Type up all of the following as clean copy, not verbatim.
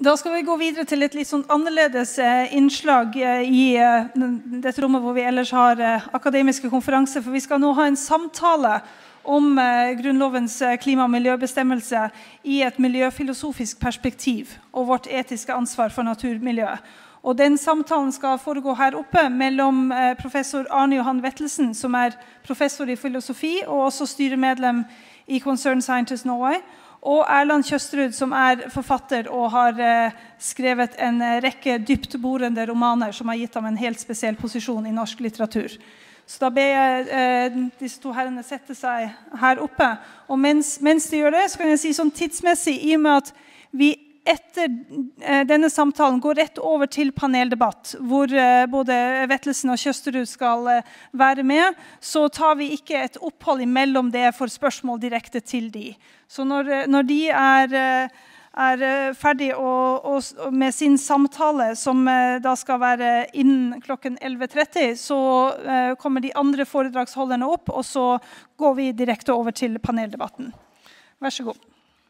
Da skal vi gå videre til et litt sånn annerledes innslag i dette rommet hvor vi ellers har akademiske konferanser, for vi skal nå ha en samtale om Grunnlovens klima- og miljøbestemmelse i et miljøfilosofisk perspektiv og vårt etiske ansvar for naturmiljøet. Og den samtalen skal foregå her oppe mellom professor Arne Johan Vettelsen, som professor i filosofi og også styremedlem i Concerned Scientists Norway, og Erland Kjøsterud, som forfatter og har skrevet en rekke dyptborende romaner som har gitt ham en helt spesiell posisjon i norsk litteratur. Så da ber jeg disse to herrene sette seg her oppe. Og mens de gjør det, så kan jeg si sånn tidsmessig, i og med at vi etter denne samtalen går rett over til paneldebatt, hvor både Vettelsen og Kjøsterud skal være med, så tar vi ikke et opphold imellom det for spørsmål direkte til de. Så når de ferdig med sin samtale, som da skal være innen klokken 11:30, så kommer de andre foredragsholderne opp, og så går vi direkte over til paneldebatten. Vær så god.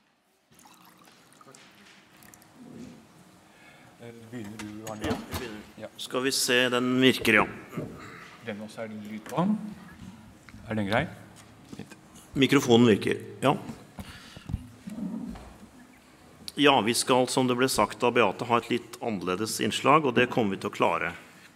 Begynner du, Arne? Ja, vi begynner. Ja. Skal vi se, den virker, ja. Den også det lyd på. Den grei? Fint. Mikrofonen virker, ja. Ja, vi skal, som det ble sagt av Beate, ha et litt annerledes innslag, og det kommer vi til å klare.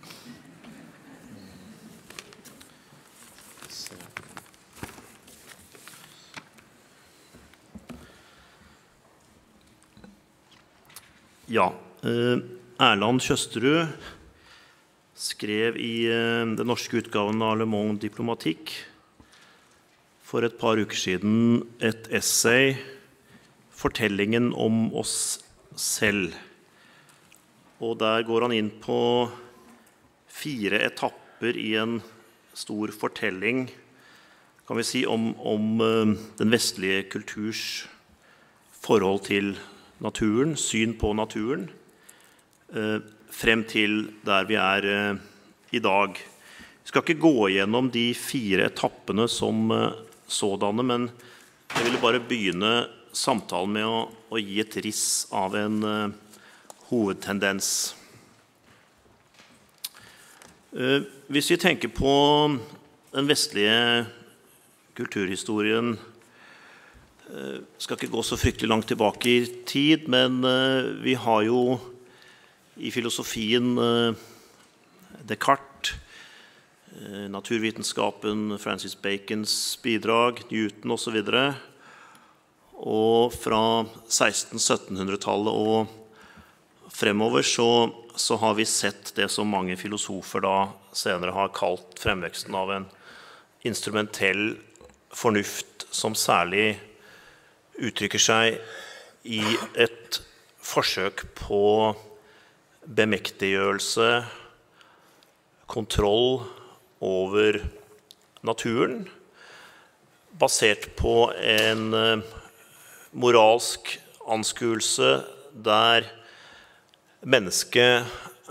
Ja, Erland Kjøsterud skrev i den norske utgaven av Le Monde Diplomatique for et par uker siden et essay, Fortellingen om oss selv. Og der går han inn på 4 etapper i en stor fortelling, kan vi si, om den vestlige kulturs forhold til naturen, syn på naturen, frem til der vi i dag. Vi skal ikke gå gjennom de 4 etappene som sådanne, men jeg ville bare begynne samtalen med å gi et riss av en hovedtendens. Hvis vi tenker på den vestlige kulturhistorien, skal ikke gå så fryktelig langt tilbake i tid, men vi har jo i filosofien Descartes, naturvitenskapen, Francis Bacons bidrag, Newton og så videre. Og fra 1600-1700-tallet og fremover så har vi sett det som mange filosofer da senere har kalt fremveksten av en instrumentell fornuft som særlig uttrykker seg i et forsøk på bemektiggjørelse, kontroll over naturen, basert på en moralsk anskuelse der mennesket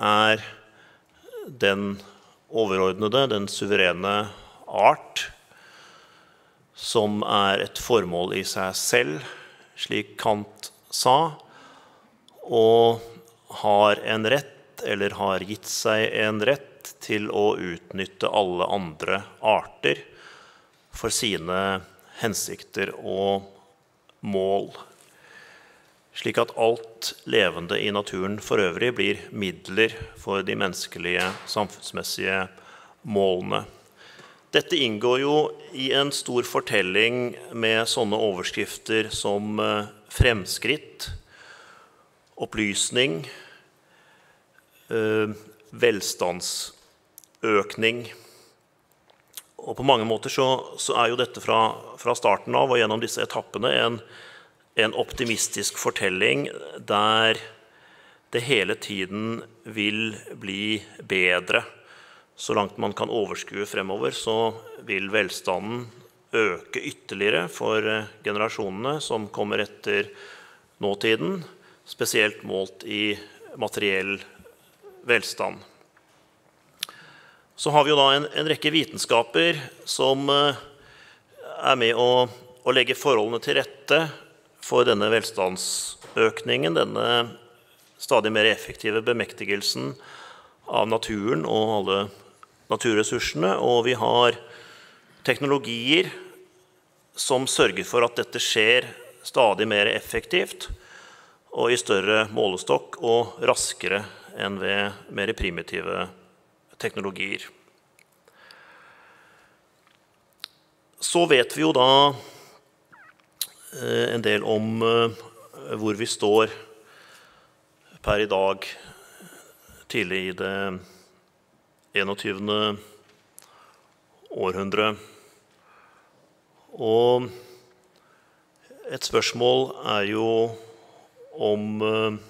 den overordnede, den suverene art, som et formål i seg selv, slik Kant sa, og har en rett, eller har gitt seg en rett til å utnytte alle andre arter for sine hensikter og mål, slik at alt levende i naturen for øvrig blir midler for de menneskelige samfunnsmessige målene. Dette inngår jo i en stor fortelling med sånne overskrifter som fremskritt, opplysning, velstandsøkning. Og på mange måter så jo dette fra starten av og gjennom disse etappene en optimistisk fortelling der det hele tiden vil bli bedre. Så langt man kan overskue fremover, så vil velstanden øke ytterligere for generasjonene som kommer etter nåtiden, spesielt målt i materiell velstand. Så har vi jo da en rekke vitenskaper som med å legge forholdene til rette for denne velstandsøkningen, denne stadig mer effektive bemektigelsen av naturen og alle naturressursene, og vi har teknologier som sørger for at dette skjer stadig mer effektivt og i større målestokk og raskere enn ved mer primitive teknologier. Så vet vi jo da en del om hvor vi står per i dag, tidlig i det 21. århundre. Og et spørsmål er jo om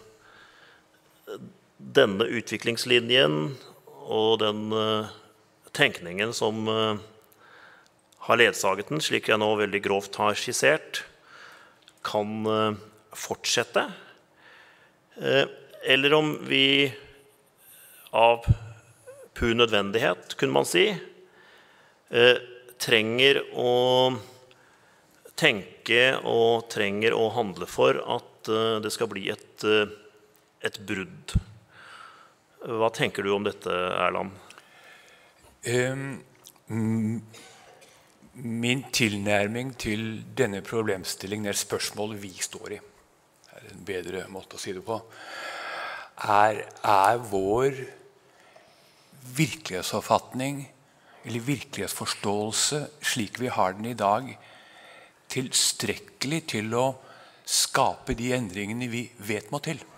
denne utviklingslinjen og den tenkningen som har ledsaget den, slik jeg nå veldig grovt har skissert, kan fortsette, eller om vi av pur nødvendighet, kunne man si, trenger å tenke og trenger å handle for at det skal bli et brudd. Hva tenker du om dette, Erland? Min tilnærming til denne problemstillingen, eller spørsmålet vi står i, er en bedre måte å si det på, er vår virkelighetsoppfatning eller virkelighetsforståelse slik vi har den i dag tilstrekkelig til å skape de endringene vi vet må til.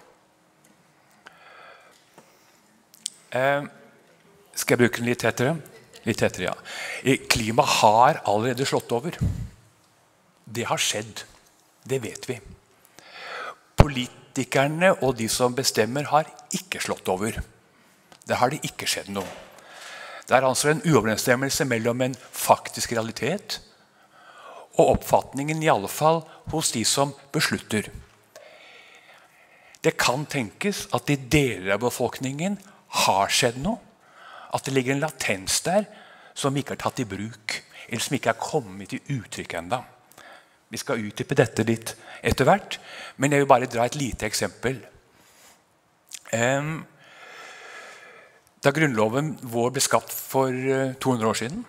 Skal jeg bruke den litt tettere? Litt tettere, ja. Klima har allerede slått over. Det har skjedd. Det vet vi. Politikerne og de som bestemmer har ikke slått over. Det har det ikke skjedd noe. Det er altså en uoverensstemmelse mellom en faktisk realitet og oppfatningen i alle fall hos de som beslutter. Det kan tenkes at i deler av befolkningen har skjedd noe, at det ligger en latens der som ikke er tatt i bruk, eller som ikke er kommet i uttrykk enda. Vi skal utdype dette litt etter hvert, men jeg vil bare dra et lite eksempel. Da grunnloven vår ble skapt for 200 år siden,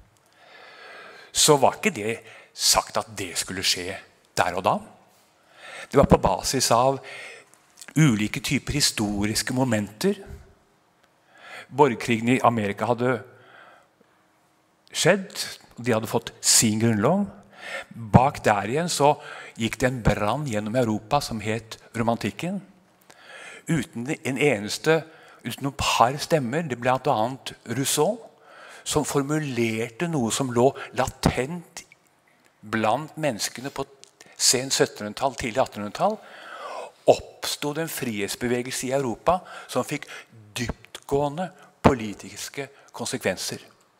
så var ikke det sagt at det skulle skje der og da. Det var på basis av ulike typer historiske momenter. Borgerkrigen i Amerika hadde skjedd, de hadde fått sin grunnlov. Bak der igjen så gikk det en brann gjennom Europa som het romantikken. Uten noen par stemmer, det ble blant annet Rousseau, som formulerte noe som lå latent blant menneskene på sen 1700-tall, tidlig 1800-tall, oppstod en frihetsbevegelse i Europa som fikk dyptgående politiske konsekvenser.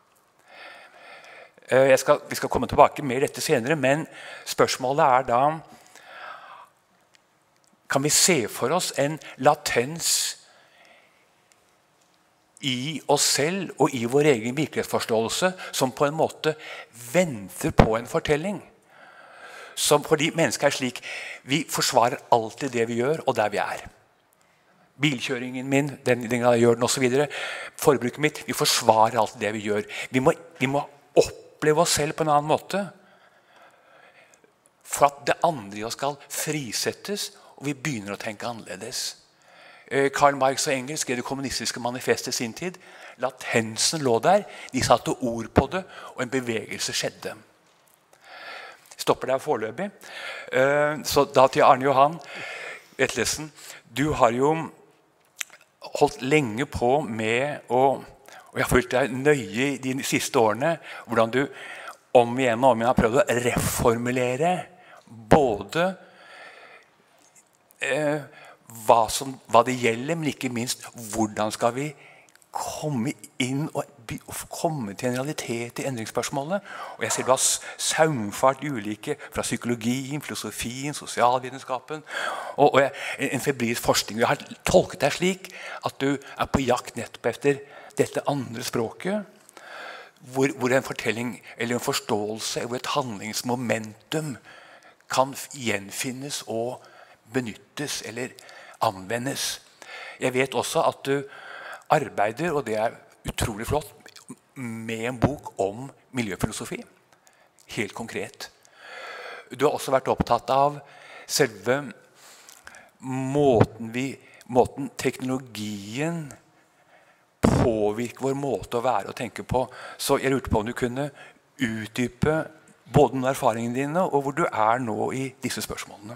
Vi skal komme tilbake mer dette senere, men spørsmålet er da, kan vi se for oss en latens i oss selv og i vår egen virkelighetsforståelse som på en måte venter på en fortelling? Som fordi mennesker er slik, vi forsvarer alltid det vi gjør og der vi er. Bilkjøringen min, den jeg gjør den og så videre, forbruket mitt, vi forsvarer alltid det vi gjør. Vi må oppleve oss selv på en annen måte for at det andre i oss skal frisettes, og vi begynner å tenke annerledes. Karl Marx og Engels skrev det kommunistiske manifestet i sin tid. Latensen lå der, de satte ord på det, og en bevegelse skjedde. Stopper der foreløpig. Så da til Arne Johan Vetlesen, du har jo holdt lenge på med og jeg har fulgt deg nøye i de siste årene, hvordan du om igjen og om igjen har prøvd å reformulere både hva det gjelder, men ikke minst hvordan skal vi komme inn og komme til en realitet i endringsspørsmålet. Og jeg ser du har saumfart ulike fra psykologien, filosofien, sosialvitenskapen og en febrilsk forskning. Jeg har tolket deg slik at du er på jakt nettopp efter dette andre språket, hvor en fortelling eller en forståelse, hvor et handlingsmomentum kan gjenfinnes og benyttes eller anvendes. Jeg vet også at du arbeider, og det utrolig flott, med en bok om miljøfilosofi. Helt konkret. Du har også vært opptatt av selve måten teknologien påvirker vår måte å være og tenke på. Så jeg lurte på om du kunne utdype både noen erfaringene dine og hvor du nå i disse spørsmålene.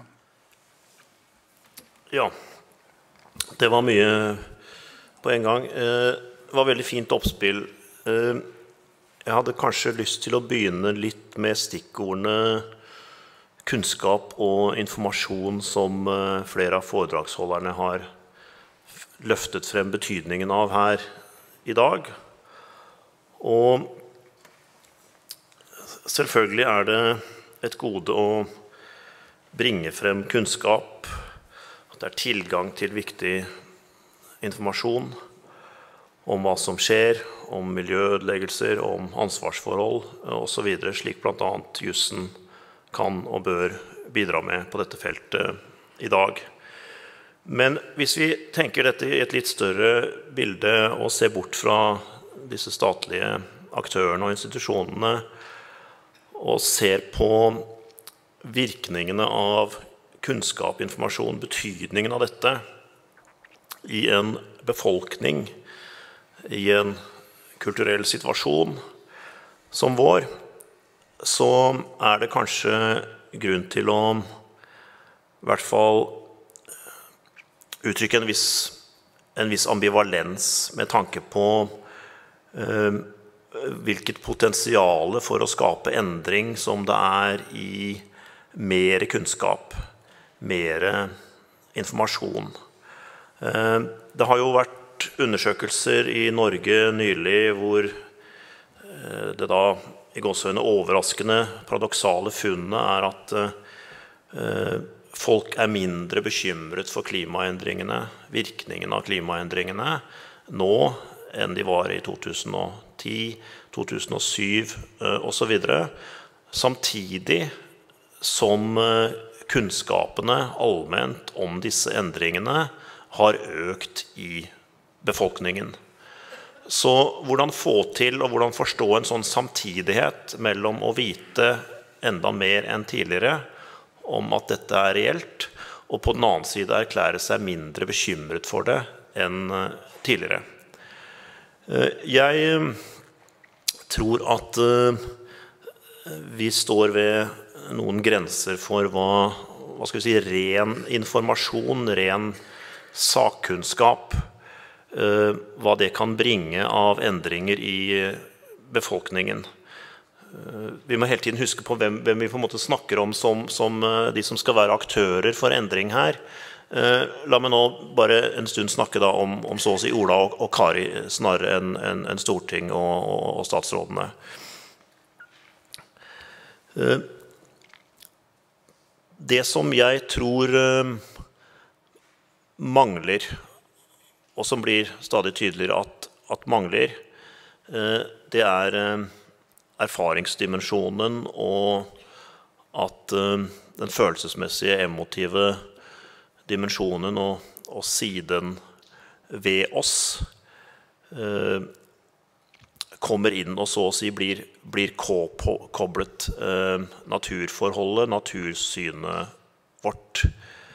Ja, det var mye på en gang. Det var veldig fint oppspill. Jeg hadde kanskje lyst til å begynne litt med stikkordene kunnskap og informasjon som flere av foredragsholderne har løftet frem betydningen av her i dag. Og selvfølgelig det et gode å bringe frem kunnskap, at det tilgang til viktig informasjon om hva som skjer, om miljøødeleggelser, om ansvarsforhold og så videre, slik blant annet jussen kan og bør bidra med på dette feltet i dag. Men hvis vi tenker dette i et litt større bilde og ser bort fra disse statlige aktørene og institusjonene og ser på virkningene av kunnskap, informasjon, betydningen av dette i en befolkning, i en kulturell situasjon som vår, så det kanskje grunn til å i hvert fall uttrykke en viss ambivalens med tanke på hvilket potensiale for å skape endring som det i mer kunnskap, mer informasjon. Det har jo vært undersøkelser i Norge nylig hvor det da i gåseøyne overraskende paradoksale funnet at folk mindre bekymret for klimaendringene, virkningen av klimaendringene nå enn de var i 2010, 2007 og så videre, samtidig som kunnskapene allment om disse endringene har økt i befolkningen. Så hvordan få til og hvordan forstå en sånn samtidighet mellom å vite enda mer enn tidligere om at dette reelt, og på den annen side erklære seg mindre bekymret for det enn tidligere. Jeg tror at vi står ved noen grenser for hva skal vi si, ren informasjon, ren sakkunnskap, hva det kan bringe av endringer i befolkningen. Vi må hele tiden huske på hvem vi på en måte snakker om som de som skal være aktører for endring her. La meg nå bare en stund snakke da om så å si Ola og Kari snarere enn Storting og statsrådene. Det som jeg tror mangler, og som blir stadig tydeligere at mangler, det erfaringsdimensjonen og at den følelsesmessige, emotive dimensjonen og siden ved oss kommer inn og så å si blir koblet naturforholdet, natursynet vårt.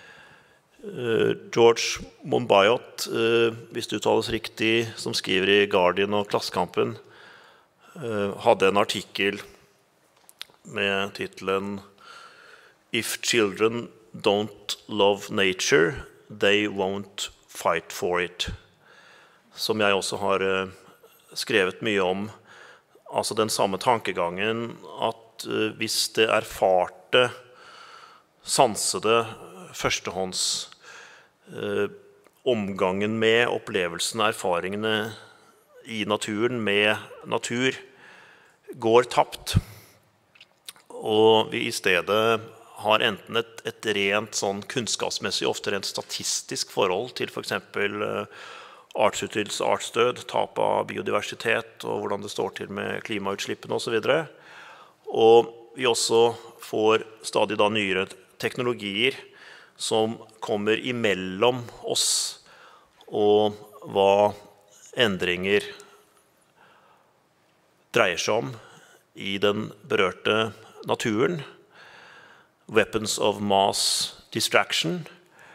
George Monbiot, hvis det uttales riktig, som skriver i Guardian og Klassekampen, hadde en artikkel med titelen «If children don't love nature, they won't fight for it», som jeg også har skrevet mye om. Altså den samme tankegangen at hvis det erfarte, sansede, førstehånds omgangen med opplevelsene, erfaringene i naturen, med natur, går tapt, og vi i stedet har enten et rent sånn kunnskapsmessig, ofte rent statistisk forhold til for eksempel artsutryddelse, artsdød, tap av biodiversitet og hvordan det står til med klimautslippene og så videre. Og vi også får stadig da nyere teknologier som kommer imellom oss og hva endringer dreier seg om i den berørte naturen, weapons of mass distraction,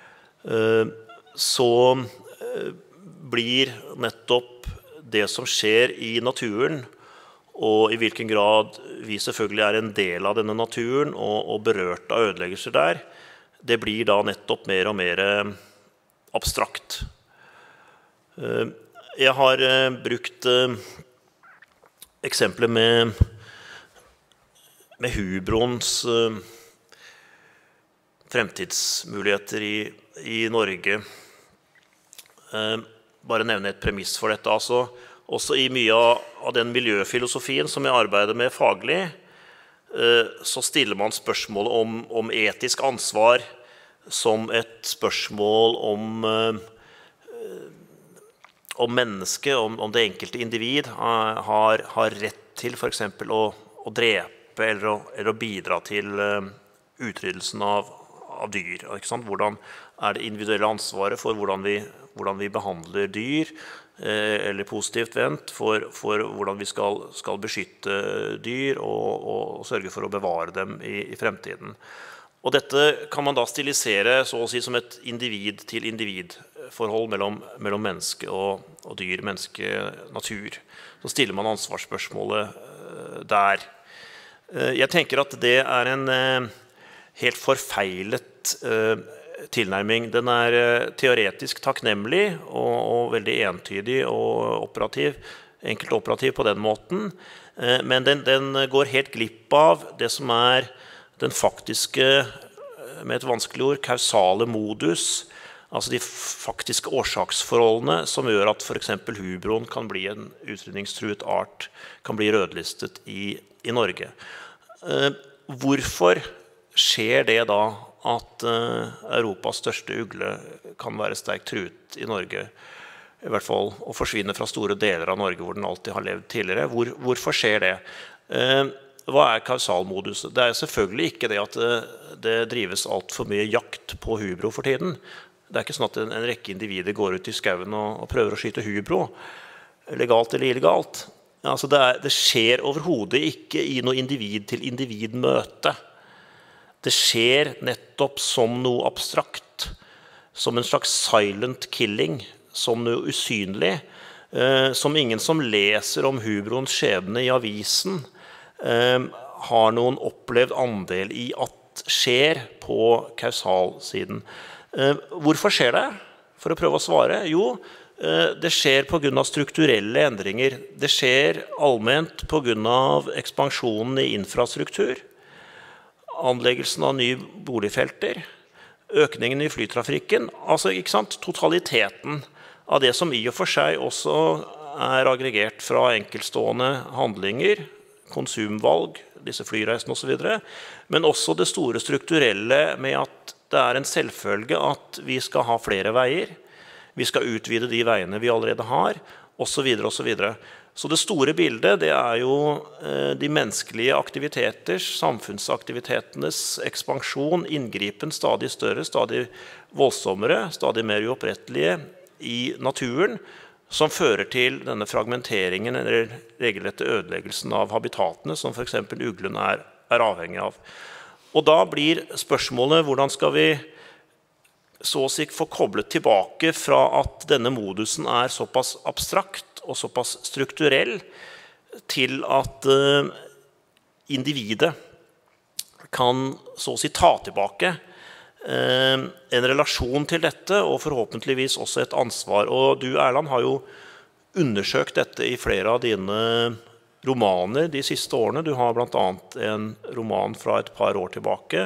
så blir nettopp det som skjer i naturen, og i hvilken grad vi selvfølgelig er en del av denne naturen og berørt av ødeleggelser der, det blir da nettopp mer og mer abstrakt. Jeg har brukt eksempler med Hubroens fremtidsmuligheter i Norge. Bare nevne et premiss for dette. Altså, også i mye av den miljøfilosofien som jeg arbeider med faglig, så stiller man spørsmålet om etisk ansvar som et spørsmål om mennesket, om det enkelte individ har rett til for eksempel å drepe eller å bidra til utryddelsen av dyr. Ikke sant? Hvordan det individuelle ansvaret for hvordan vi behandler dyr, eller positivt vendt, for hvordan vi skal beskytte dyr og sørge for å bevare dem i fremtiden. Og dette kan man da stilisere så å si som et individ-til-individ-forhold mellom menneske og dyr, menneske, natur. Så stiller man ansvarsspørsmålet der. Jeg tenker at det er en helt forfeilet tilnærming. Den er teoretisk takknemlig og veldig entydig og operativ, enkelt operativ på den måten, men den går helt glipp av det som er den faktiske, med et vanskelig ord, kausale modus, altså de faktiske årsaksforholdene som gjør at for eksempel hubroen kan bli en utrydningstruet art, kan bli rødlistet i Norge. Hvorfor skjer det da at Europas største ugle kan være sterkt truet i Norge, i hvert fall, og forsvinne fra store deler av Norge hvor den alltid har levd tidligere? Hvorfor skjer det? Hva er kausalmodus? Det er selvfølgelig ikke det at det drives alt for mye jakt på hubro for tiden. Det er ikke sånn at en rekke individer går ut i skauen og prøver å skyte hubro, legalt eller illegalt. Altså det skjer overhodet ikke i noe individ-til-individ-møte. Det skjer nettopp som noe abstrakt, som en slags silent killing, som noe usynlig, som ingen som leser om hubroens skjebne i avisen, har noen opplevd andel i at skjer på kausalsiden. Hvorfor skjer det? For å prøve å svare. Jo, det skjer på grunn av strukturelle endringer. Det skjer allment på grunn av ekspansjonen i infrastruktur, anleggelsen av nye boligfelter, økningen i flytrafikken, altså ikke sant, totaliteten av det som i og for seg også er aggregert fra enkeltstående handlinger, konsumvalg, disse flyreisene og så videre, men også det store strukturelle med at det er en selvfølge at vi skal ha flere veier, vi skal utvide de veiene vi allerede har, og så videre og så videre. Så det store bildet, det er jo de menneskelige aktiviteters, samfunnsaktivitetenes ekspansjon, inngripen stadig større, stadig voldsommere, stadig mer uopprettelige i naturen, som fører til denne fragmenteringen eller regelrette ødeleggelsen av habitatene, som for eksempel uglen er avhengig av. Og da blir spørsmålet, hvordan skal vi så å si få koblet tilbake fra at denne modusen er såpass abstrakt og såpass strukturell, til at individet kan så å si ta tilbake en relasjon til dette, og forhåpentligvis også et ansvar. Og du, Erland, har jo undersøkt dette i flere av dine romaner de siste årene. Du har blant annet en roman fra et par år tilbake,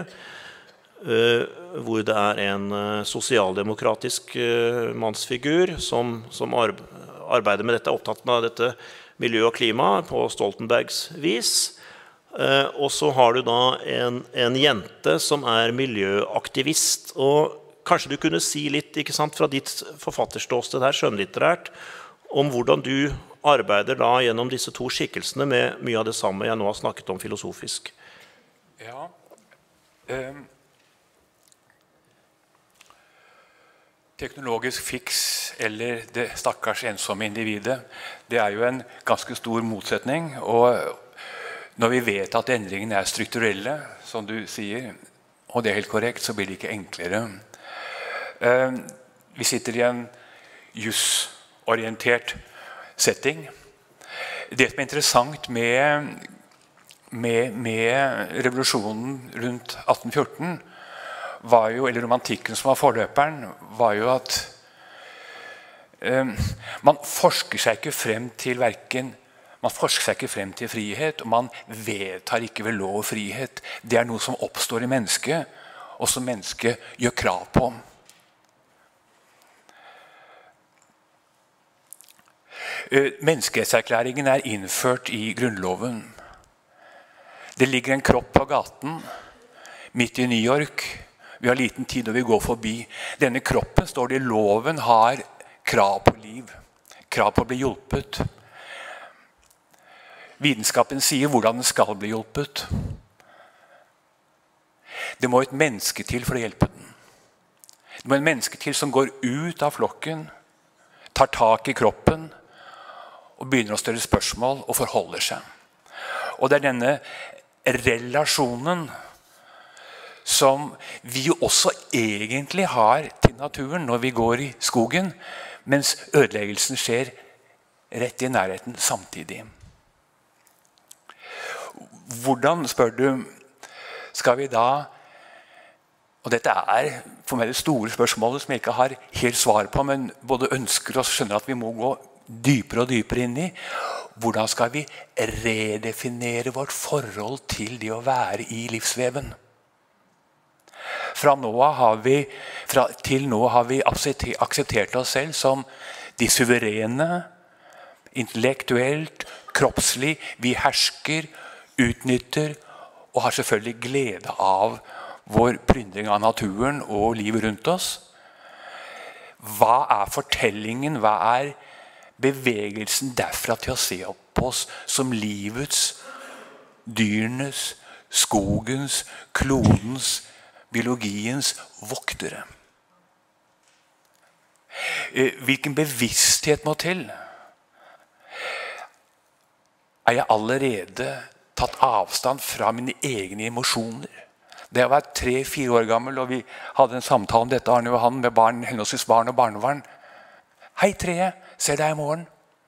hvor det er en sosialdemokratisk mannsfigur som arbeider med dette, opptatt av dette miljø og klima på Stoltenbergs vis. Og så har du da en jente som er miljøaktivist, og kanskje du kunne si litt, ikke sant, fra ditt forfatterståsted her, skjønnlitterært, om hvordan du arbeider da gjennom disse to skikkelsene med mye av det samme jeg nå har snakket om filosofisk. Ja, teknologisk fiks eller det stakkars ensomme individet, det jo en ganske stor motsetning. Og når vi vet at endringene strukturelle, som du sier, og det helt korrekt, så blir det ikke enklere. Vi sitter i en jusorientert setting. Det som interessant med revolusjonen rundt 1814, var jo, eller romantikken som var forløperen, var jo at man forsker seg ikke frem til frihet, og man vedtar ikke ved lov og frihet. Det noe som oppstår i mennesket, og som mennesket gjør krav på. Menneskerettserklæringen innført i Grunnloven. Det ligger en kropp på gaten, midt i New York. Vi har liten tid når vi går forbi. Denne kroppen, står det i loven, har krav på liv. Krav på å bli hjulpet. Vitenskapen sier hvordan den skal bli hjulpet. Det må et menneske til for å hjelpe den. Det må et menneske til som går ut av flokken, tar tak i kroppen, og begynner å stille spørsmål og forholder seg. Og det denne relasjonen som vi jo også egentlig har til naturen når vi går i skogen, mens ødeleggelsen skjer rett i nærheten samtidig. Hvordan, spør du, skal vi da, og dette for meg det store spørsmålet som jeg ikke har helt svar på, men både ønsker og skjønner at vi må gå dypere og dypere inn i, hvordan skal vi redefinere vårt forhold til det å være i livsveven? Til nå har vi akseptert oss selv som de suverene, intellektuelt, kroppslig. Vi hersker, utnytter og har selvfølgelig glede av vår plyndring av naturen og livet rundt oss. Hva fortellingen? Hva bevegelsen derfra til å se på oss som livets, dyrenes, skogens, klodens, biologiens voktere? Hvilken bevissthet må til? Jeg allerede tatt avstand fra mine egne emosjoner? Da jeg var 3-4 år gammel, og vi hadde en samtale om dette, Arne og han, med henholdsvis barn og barnebarn. Hei, Treet, ser deg i morgen.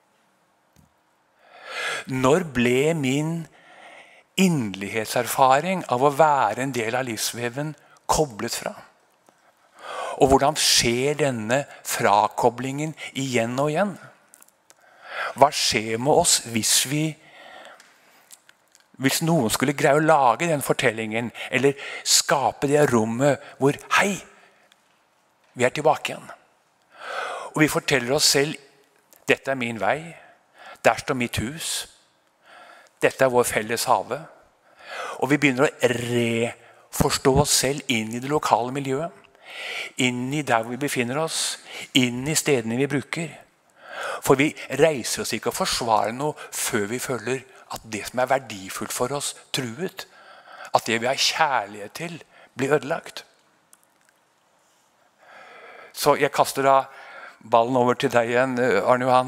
Når ble min inderlighetserfaring av å være en del av livsveven koblet fra? Og hvordan skjer denne frakoblingen igjen og igjen? Hva skjer med oss hvis noen skulle greie å lage den fortellingen, eller skape det rommet hvor, hei, vi tilbake igjen. Og vi forteller oss selv, dette min vei, der står mitt hus, dette vår felles hage. Og vi begynner å reforstå oss selv inn i det lokale miljøet, inn i der hvor vi befinner oss, inn i stedene vi bruker. For vi reiser oss ikke og forsvarer noe før vi føler at det som verdifullt for oss truet, at det vi har kjærlighet til, blir ødelagt. Så jeg kaster da ballen over til deg igjen, Arne Johan.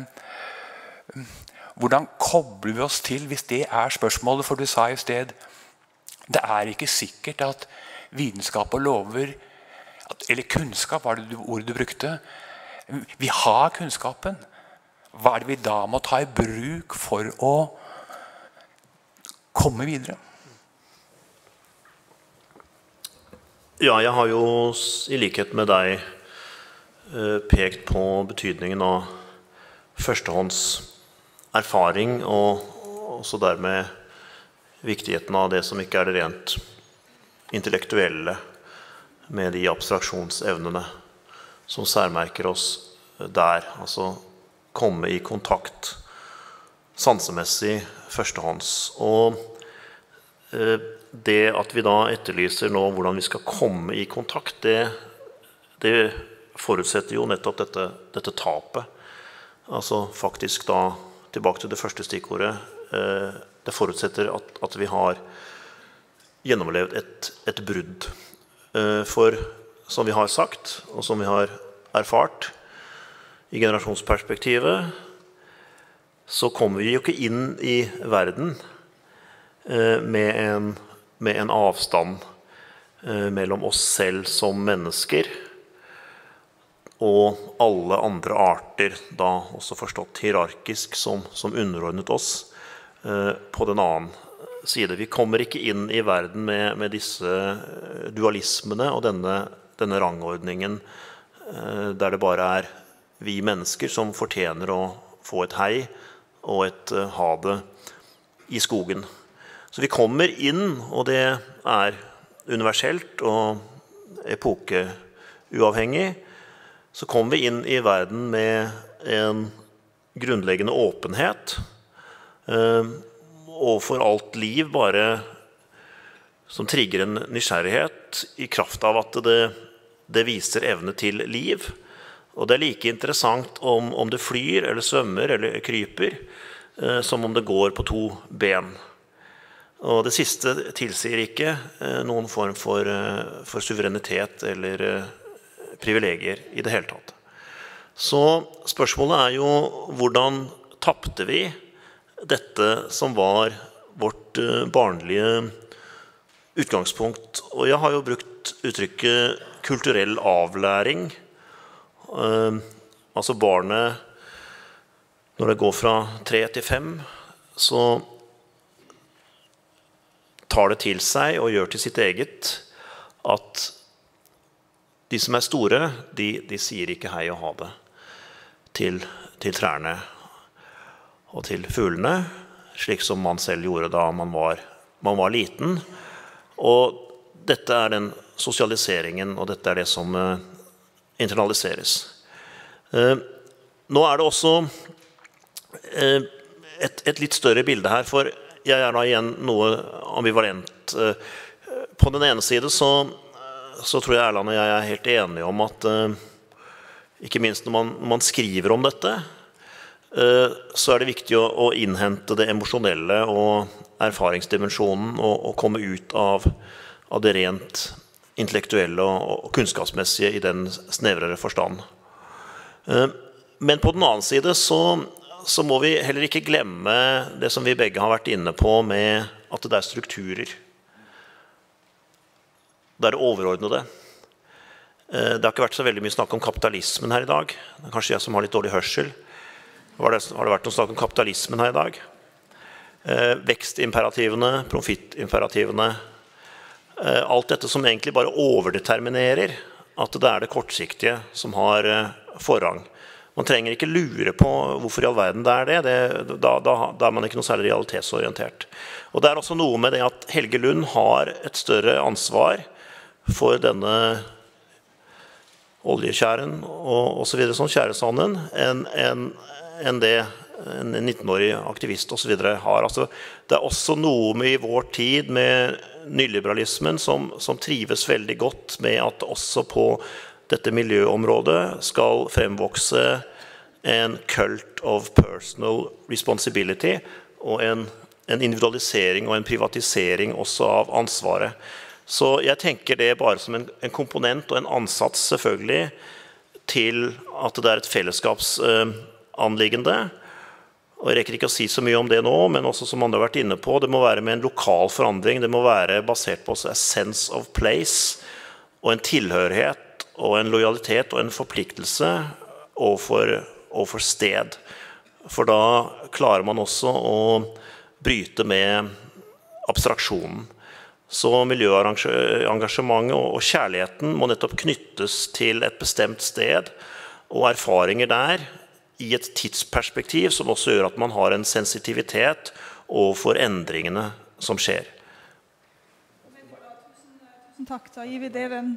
Hvordan kobler vi oss til, hvis det spørsmålet? For du sa i sted, det ikke sikkert at vitenskap og lover, eller kunnskap var det ordet du brukte. Vi har kunnskapen. Hva det vi da må ta i bruk for å komme videre? Ja, jeg har jo i likhet med deg pekt på betydningen av førstehånds erfaring, og også dermed viktigheten av det som ikke det rent intellektuelle, med de abstraksjonsevnene som særmerker oss der. Altså komme i kontakt sansemessig førstehånds. Og det at vi da etterlyser nå hvordan vi skal komme i kontakt, det forutsetter jo nettopp dette tapet. Altså faktisk da, tilbake til det første stikkordet, det forutsetter at vi har gjennomlevd et brudd. For som vi har sagt, og som vi har erfart i generasjonsperspektivet, så kommer vi jo ikke inn i verden med en avstand mellom oss selv som mennesker og alle andre arter, da også forstått hierarkisk som underordnet oss på den annen side. Vi kommer ikke inn i verden med disse dualismene og denne rangordningen der det bare vi mennesker som fortjener å få et hei og et ha det i skogen. Så vi kommer inn, og det universelt og epokeuavhengig, så kommer vi inn i verden med en grunnleggende åpenhet og for alt liv bare som trigger en nysgjerrighet i kraft av at det viser evne til liv. Og det like interessant om det flyr, eller svømmer, eller kryper, som om det går på 2 ben. Og det siste tilsier ikke noen form for suverenitet eller privilegier i det hele tatt. Så spørsmålet jo, hvordan tappte vi dette som var vårt barnlige utgangspunkt? Og jeg har jo brukt uttrykket kulturell avlæring. Altså barnet, når det går fra 3 til 5, så tar det til seg og gjør til sitt eget at de som store, de sier ikke hei og ha det til trærne og til fuglene, slik som man selv gjorde da man var liten. Og dette den sosialiseringen, og dette det som internaliseres. Nå det også et litt større bilde her, for jeg da igjen noe ambivalent. På den ene side så tror jeg Erland og jeg helt enige om at ikke minst når man skriver om dette, så det viktig å innhente det emosjonelle og erfaringsdimensjonen og komme ut av det rent intellektuelle og kunnskapsmessige i den snevrere forstand. Men på den annen side så må vi heller ikke glemme det som vi begge har vært inne på med at det strukturer. Det det overordnede. Det har ikke vært så veldig mye snakk om kapitalismen her i dag. Det kanskje jeg som har litt dårlig hørsel. Har det vært noe snakk om kapitalismen her i dag? Vekstimperativene, profittimperativene, alt dette som egentlig bare overdeterminerer at det det kortsiktige som har forrang. Man trenger ikke lure på hvorfor i all verden det det. Da man ikke noe særlig realitetsorientert. Og det også noe med det at Helge Lund har et større ansvar for denne oljekjæren og så videre, sånn kjæresanden, enn det en 19-årig aktivist og så videre har. Altså, det også noe med i vår tid med nyliberalismen som trives veldig godt med at også på dette miljøområdet skal fremvokse en cult of personal responsibility og en individualisering og en privatisering også av ansvaret. Så jeg tenker det bare som en komponent og en ansats selvfølgelig til at det et fellesskapsanliggende. Og jeg rekker ikke å si så mye om det nå, men også som andre har vært inne på, det må være med en lokal forandring, det må være basert på a sense of place, og en tilhørighet, og en lojalitet, og en forpliktelse overfor sted. For da klarer man også å bryte med abstraksjonen. Så miljøengasjementet og kjærligheten må nettopp knyttes til et bestemt sted, og erfaringer der, i et tidsperspektiv som også gjør at man har en sensitivitet overfor endringene som skjer. Tusen takk, da gir vi dere en...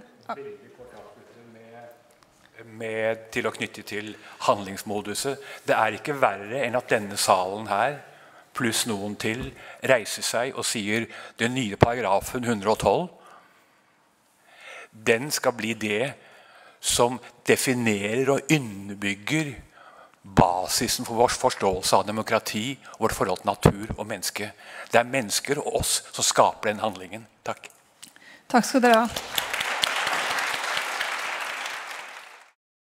Til å knytte til handlingsmoduset. Det ikke verre enn at denne salen her, pluss noen til, reiser seg og sier den nye paragrafen 112, den skal bli det som definerer og underbygger basisen for vår forståelse av demokrati, vårt forhold til natur og menneske. Det mennesker og oss som skaper den handlingen. Takk. Takk skal dere ha.